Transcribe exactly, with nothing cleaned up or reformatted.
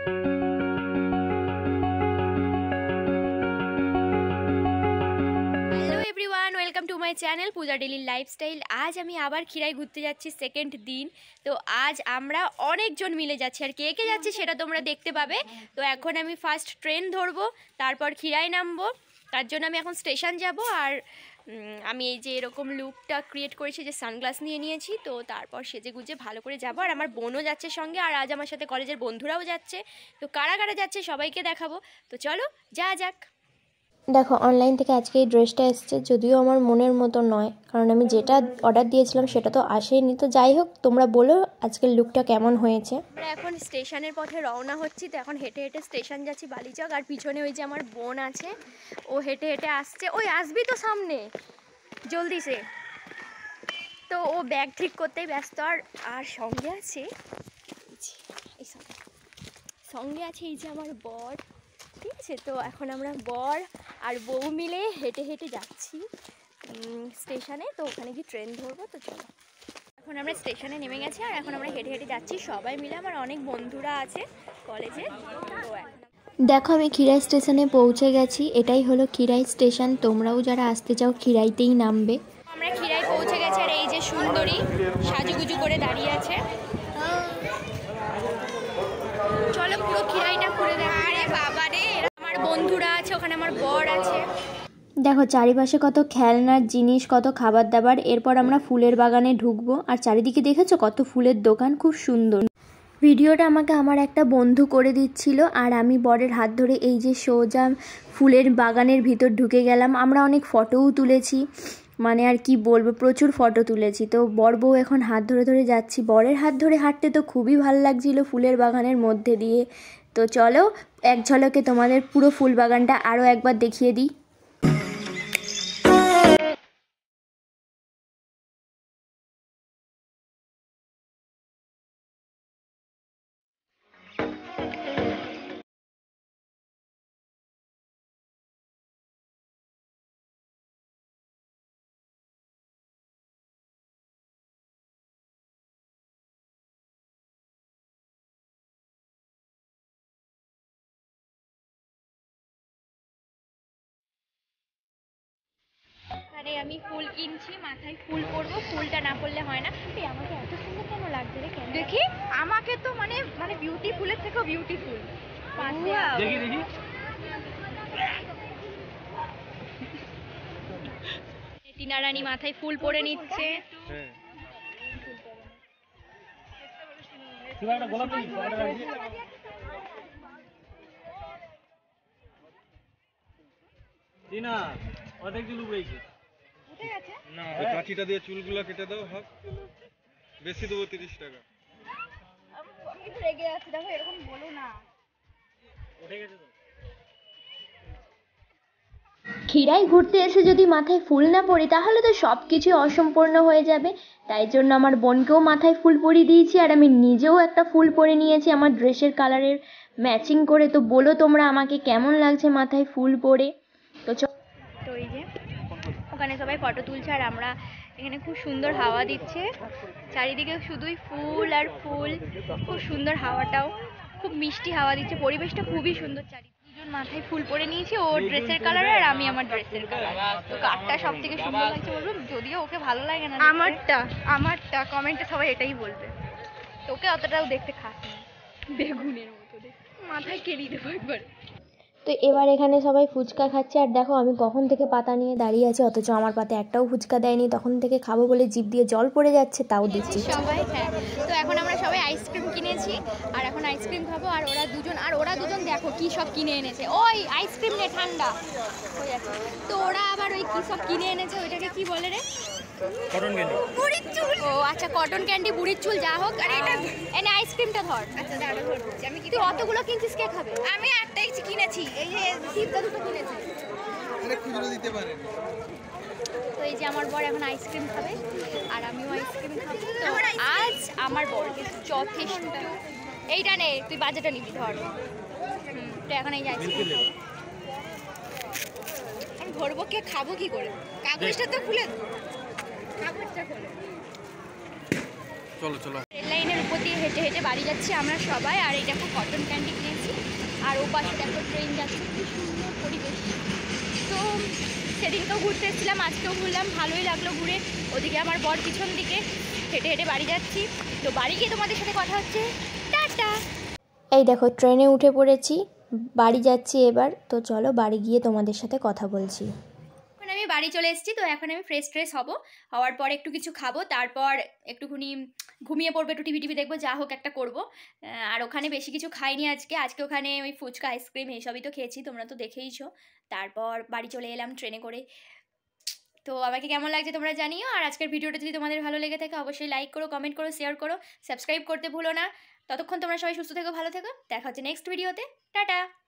Welcome to my channel Pooja daily lifestyle. आज हमें आबार खिराई घुरते जाচ্ছি सेकेंड दिन। तो आज আমরা অনেকজন মিলে যাচ্ছি আর কে কে যাচ্ছে সেটা তোমরা দেখতে পাবে। তো এখন আমি ফার্স্ট ট্রেন ধরবো, তারপর খিরাই নামবো। তার জন্য আমি এখন স্টেশন যাব। আর আমি এই যে এরকম লুকটা ক্রিয়েট করেছি, যে সানগ্লাস নিয়ে নিয়েছি। তো তারপর সেজে গুজে ভালো করে যাব। আর আমার বোনও যাচ্ছে সঙ্গে, আর আজ আমার সাথে কলেজের বন্ধুরাও যাচ্ছে। তো কারা কারা যাচ্ছে সবাইকে দেখাবো। তো চলো যা যাক। দেখো অনলাইন থেকে আজকে এই ড্রেসটা এসেছে, যদিও আমার মনের মতো নয়, কারণ আমি যেটা অর্ডার দিয়েছিলাম সেটা তো আসেনি। তো যাই হোক, তোমরা বলো আজকের লুকটা কেমন হয়েছে। আমরা এখন স্টেশনের পথে রওনা হচ্ছি। তো এখন হেঁটে হেঁটে স্টেশন যাচ্ছি বালিচক। আর পিছনে ওই যে আমার বোন আছে, ও হেঁটে হেঁটে আসছে। ওই আসবি তো সামনে জলদি সে। তো ও ব্যাগ ঠিক করতেই ব্যস্ত। আর আর সঙ্গে আছে এই সঙ্গে আছে এই যে আমার বর, ঠিক আছে। তো এখন আমরা বর আর বউ মিলে হেঁটে হেঁটে যাচ্ছি স্টেশনে। তো ওখানে গিয়ে ট্রেন ধরবো। তো চলো, এখন আমরা স্টেশনে নেমে গেছি আর এখন আমরা হেঁটে হেঁটে যাচ্ছি সবাই মিলে। আমার অনেক বন্ধুরা আছে কলেজে। তো দেখো আমি খিরাই স্টেশনে পৌঁছে গেছি। এটাই হলো খিরাই স্টেশন। তোমরাও যারা আসতে চাও খিরাইতেই নামবে। আমরা খিরাই পৌঁছে গেছি। আর এই যে সুন্দরী সাজুগুজু করে দাঁড়িয়ে আছে। চলো পুরো খিরাইটা ঘুরে দেখা। আরে বাবা রে, আমার বন্ধুরা আছে ওখানে, আমার বর আছে। দেখো চারিপাশে কত খেলনার জিনিস, কত খাবার দাবার। এরপর আমরা ফুলের বাগানে ঢুকবো। আর চারিদিকে দেখেছো কত ফুলের দোকান, খুব সুন্দর। ভিডিওটা আমাকে আমার একটা বন্ধু করে দিচ্ছিল, আর আমি বরের হাত ধরে এই যে সোজা ফুলের বাগানের ভিতর ঢুকে গেলাম। আমরা অনেক ফটোও তুলেছি, মানে আর কি বলবো, প্রচুর ফটো তুলেছি। তো বর বউ এখন হাত ধরে ধরে যাচ্ছি। বরের হাত ধরে হাঁটতে তো খুবই ভালো লাগছিল ফুলের বাগানের মধ্যে দিয়ে। তো চলো এক ঝলকে তোমাদের পুরো ফুল বাগানটা আরও একবার দেখিয়ে দিই। আরে আমি ফুল কিনছি, মাথায় ফুল পরবো, ফুলটা না পরলে হয় না। এই আমাকে এত সুন্দর কেন লাগছে রে? কেন দেখি আমাকে তো মানে মানে বিউটিফুলের থেকেও বিউটিফুল। দেখি দেখি টিনা রানী মাথায় ফুল পরে নিচ্ছে। টিনা অর্ধেক চুল উড়েছে। উঠে গেছে না, ওই কাঁচিটা দিয়ে চুলগুলো কেটে দাও। হাফ বেশি দেবো তিরিশ টাকা। আমি একটু রেগে আছি, দেখো এরকম বলো না। উঠে গেছে তো। খিরাই ঘুরতে এসে যদি মাথায় ফুল না পরি তাহলে তো সব কিছু অসম্পূর্ণ হয়ে যাবে। তাই জন্য আমার বোনকেও মাথায় ফুল পরিয়ে দিয়েছি, আর আমি নিজেও একটা ফুল পরে নিয়েছি আমার ড্রেসের কালারের ম্যাচিং করে। তো বলো তোমরা আমাকে কেমন লাগছে মাথায় ফুল পরে। তো তো এই যে ওখানে সবাই ফটো তুলছে আর আমরা এখানে, খুব সুন্দর হাওয়া দিচ্ছে চারিদিকে, শুধুই ফুল আর ফুল। খুব সুন্দর হাওয়াটাও, খুব মিষ্টি হাওয়া দিচ্ছে, পরিবেশটা খুবই সুন্দর। চারিদিকে দুজন মাথায় ফুল পরে নিয়েছি, ও ড্রেসের কালার আর আমি আমার ড্রেসের কালার। তো কারটা সব থেকে সুন্দর লাগছে বলবো, যদিও ওকে ভালো লাগে না। আমারটা আমারটা কমেন্টে সবাই এটাই বলবে। তোকে অতটাও দেখতে খাস না, বেগুনের মতো দেখতে, মাথায় কেলিয়ে দেবো একবার। তো এবার এখানে সবাই ফুচকা খাচ্ছে। আর দেখো আমি কখন থেকে পাতা নিয়ে দাঁড়িয়ে আছি, অথচ আমার পাতে একটাও ফুচকা দেয়নি। তখন থেকে খাবো বলে জিভ দিয়ে জল পড়ে যাচ্ছে, তাও দিচ্ছি সবাই। হ্যাঁ, তো এখন আমরা সবাই আইসক্রিম কিনেছি আর এখন আইসক্রিম খাবো। আর ওরা দুজন আর ওরা দুজন দেখো কি সব কিনে এনেছে। ওই আইসক্রিম নে, ঠান্ডা হয়ে যাচ্ছে। তো ওরা আবার ওই কি সব কিনে এনেছে, ওইটাকে কি বলে রে? কটন ক্যান্ডি, বুড়ির চুল। ও আচ্ছা, কটন ক্যান্ডি, বুড়ির চুল, যা হোক। আরে এটা এনে আইসক্রিমটা ধর। আচ্ছা দাঁড়া ধরছি আমি। তুই অতগুলো কিনছিস, কে খাবে? আমি একটাই কিনেছি, এই যে সিপটা দুটো কিনেছি। আরে খুচরো দিতে পারেন। তো এই যে আমার বর এখন আইসক্রিম খাবে আর আমিও আইসক্রিম খাবো। তো আজ আমার বরকে যথেষ্ট, এইটা নে তুই বাজেটা নিবি ধর। হুম, তো এখন এই যে আইসক্রিম খাবো। আমি ধরবো, কে খাবো কি করে? কাগজটা তো খুলে, কাগজটা খোলে। চলো চলো। রেল লাইনের উপর দিয়ে হেঁটে হেঁটে বাড়ি যাচ্ছি আমরা সবাই। আর এই দেখো কটন ক্যান্ডি কিনেছি। ওপাশে দেখো ট্রেন যাচ্ছে, কি সুন্দর পরিবেশ। তো সেদিনকেও ঘুরতে এসেছিলাম, আজকেও ঘুরলাম, ভালোই লাগলো ঘুরে। ওদিকে আমার বর পিছন দিকে, হেঁটে হেঁটে বাড়ি যাচ্ছি। তো বাড়ি গিয়ে তোমাদের সাথে কথা হচ্ছে, টাটা। এই দেখো ট্রেনে উঠে পড়েছি, বাড়ি যাচ্ছি এবার। তো চলো বাড়ি গিয়ে তোমাদের সাথে কথা বলছি। এখন আমি বাড়ি চলে এসেছি। তো এখন আমি ফ্রেশ ট্রেশ হবো, হওয়ার পর একটু কিছু খাবো, তারপর একটুখানি ঘুমিয়ে পড়বো, একটু টিভি টিভি দেখবো, যা হোক একটা করবো। আর ওখানে বেশি কিছু খাইনি আজকে আজকে ওখানে ওই ফুচকা আইসক্রিম এইসবই তো খেয়েছি, তোমরা তো দেখেইছো। তারপর বাড়ি চলে এলাম ট্রেনে করে। তো আমাকে কেমন লাগছে তোমরা জানিও। আর আজকের ভিডিওটা যদি তোমাদের ভালো লেগে থাকে অবশ্যই লাইক করো, কমেন্ট করো, শেয়ার করো, সাবস্ক্রাইব করতে ভুলো না। ততক্ষণ তোমরা সবাই সুস্থ থেকো, ভালো থেকো, দেখা হচ্ছে নেক্সট ভিডিওতে। টাটা।